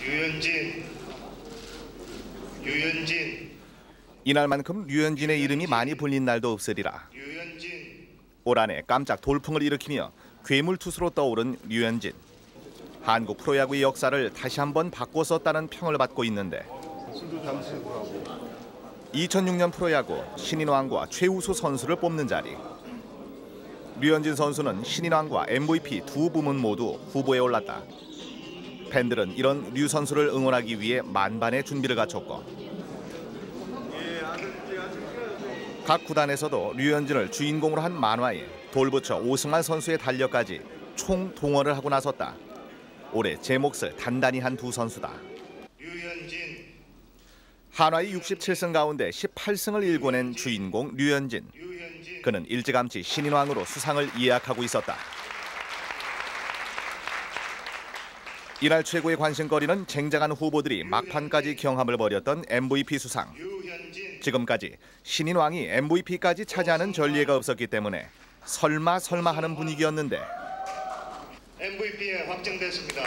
류현진. 이날만큼 류현진의 이름이 많이 불린 날도 없으리라. 올 한해 깜짝 돌풍을 일으키며 괴물투수로 떠오른 류현진. 한국 프로야구의 역사를 다시 한번 바꿔 썼다는 평을 받고 있는데 2006년 프로야구 신인왕과 최우수 선수를 뽑는 자리. 류현진 선수는 신인왕과 MVP 두 부문 모두 후보에 올랐다. 팬들은 이런 류 선수를 응원하기 위해 만반의 준비를 갖췄고 각 구단에서도 류현진을 주인공으로 한 만화에 돌부처 오승환 선수의 달력까지 총동원을 하고 나섰다. 올해 제 몫을 단단히 한 두 선수다. 한화의 67승 가운데 18승을 일궈낸 주인공 류현진. 그는 일찌감치 신인왕으로 수상을 예약하고 있었다. 이날 최고의 관심거리는 쟁쟁한 후보들이 막판까지 경합을 벌였던 MVP 수상. 지금까지 신인왕이 MVP까지 차지하는 전례가 없었기 때문에 설마 하는 분위기였는데 MVP에 확정됐습니다.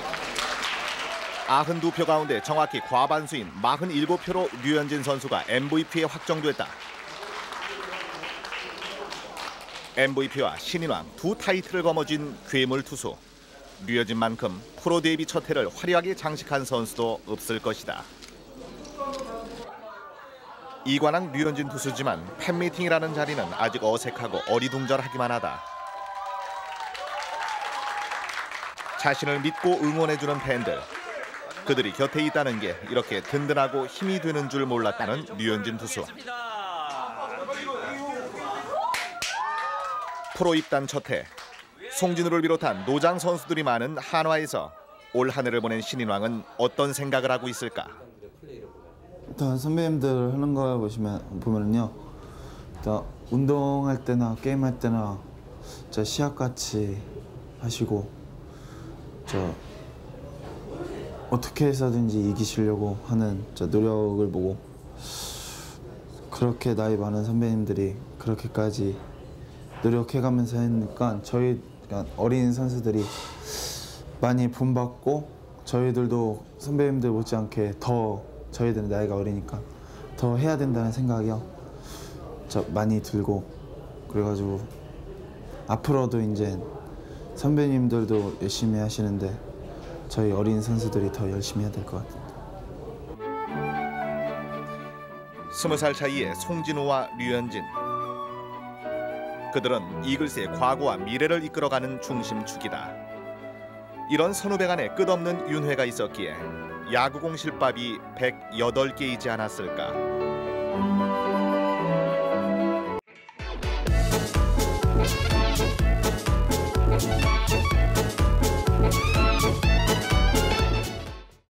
92표 가운데 정확히 과반수인 47표로 류현진 선수가 MVP에 확정됐다. MVP와 신인왕 두 타이틀을 거머쥔 괴물 투수. 류현진만큼 프로 데뷔 첫 해를 화려하게 장식한 선수도 없을 것이다. 이관왕 류현진 투수지만 팬미팅이라는 자리는 아직 어색하고 어리둥절하기만 하다. 자신을 믿고 응원해주는 팬들. 그들이 곁에 있다는 게 이렇게 든든하고 힘이 되는 줄 몰랐다는 류현진 투수. 프로 입단 첫 해. 송진우를 비롯한 노장 선수들이 많은 한화에서 올 한 해를 보낸 신인왕은 어떤 생각을 하고 있을까? 일단 선배님들 하는 거 보면요, 일단 운동할 때나 게임할 때나 진짜 시합같이 하시고 어떻게 해서든지 이기시려고 하는 노력을 보고 그렇게 나이 많은 선배님들이 그렇게까지 노력해가면서 하니까 저희 어린 선수들이 많이 본받고 저희들도 선배님들 못지않게 더 저희들은 나이가 어리니까 더 해야 된다는 생각이요 많이 들고 그래가지고 앞으로도 이제 선배님들도 열심히 하시는데 저희 어린 선수들이 더 열심히 해야 될 것 같아요. 20살 차이의 송진우와 류현진. 그들은 이글스의 과거와 미래를 이끌어가는 중심축이다. 이런 선후배 간에 끝없는 윤회가 있었기에 야구공 실밥이 108개이지 않았을까.